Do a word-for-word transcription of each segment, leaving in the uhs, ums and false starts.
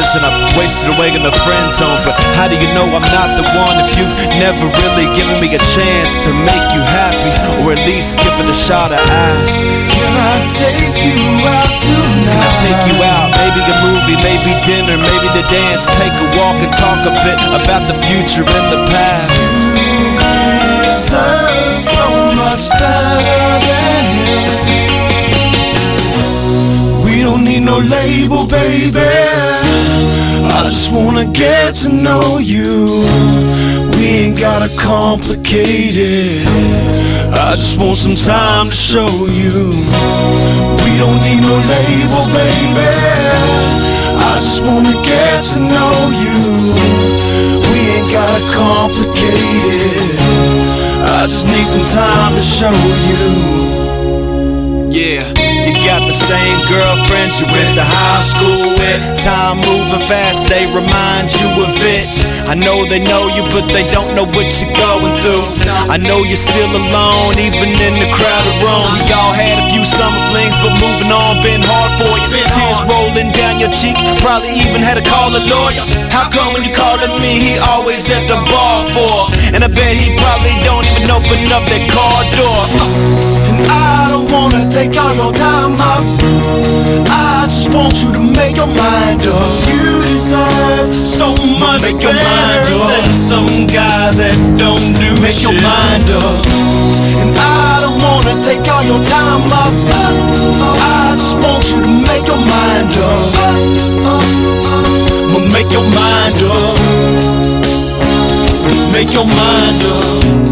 years and I've wasted away in the friend zone. But how do you know I'm not the one if you've never really given me a chance to make you happy, or at least give it a shot to ask? Can I take you out tonight? Can I take you out? Maybe a movie, maybe dinner, maybe to dance, take a walk and talk a bit about the future and the past. You deserve so much better than him. We don't need no label, baby. I just wanna get to know you. We ain't gotta complicate it. I just want some time to show you. We don't need no labels, baby. I just wanna get to know you. We ain't gotta complicate it. I just need some time to show you. Yeah, you got the same girlfriends you went to high school with. Time moving fast, they remind you of it. I know they know you, but they don't know what you're going through. I know you're still alone, even in the crowded room. We all had a few summer flings, but moving on been hard for you. Tears rolling down your cheek, probably even had to call a lawyer. How come when you calling me, he always at the bar for? And I bet he probably don't even open up that car door. And I don't wanna take all your time up. I just want you to make your mind up. You deserve so much make your mind up than some guy that don't do make shit. Your mind up. And I don't wanna take all your time up. I just want you to make your mind up. Well, make your mind up. Make your mind up.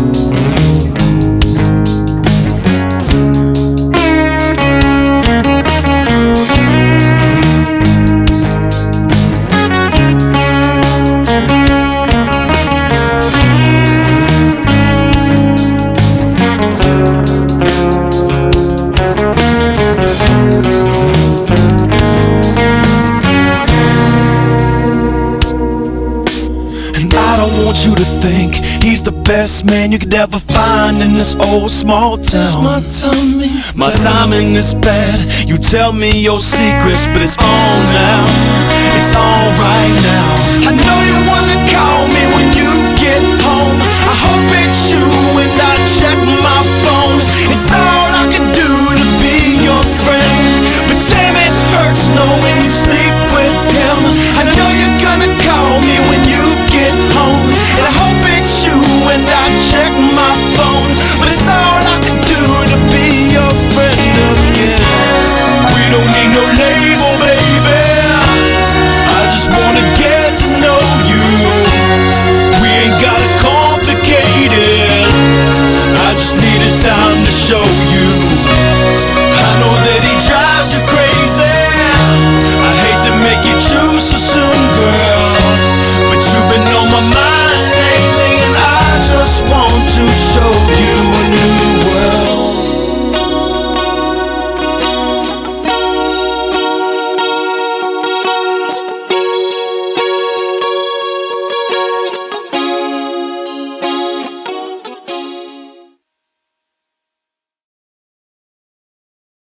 You to think he's the best man you could ever find in this old small town. My timing, my timing is bad. You tell me your secrets, but it's on now. It's on right now. I know you wanna